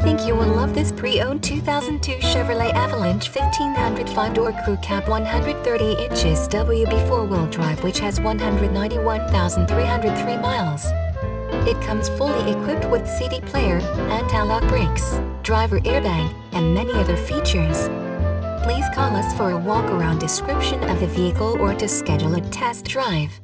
think you will love this pre-owned 2002 Chevrolet Avalanche 1500 5-door crew cab 130 inches WB 4-wheel drive, which has 191,303 miles. It comes fully equipped with CD player, anti-lock brakes, driver airbag, and many other features. Please call us for a walk-around description of the vehicle or to schedule a test drive.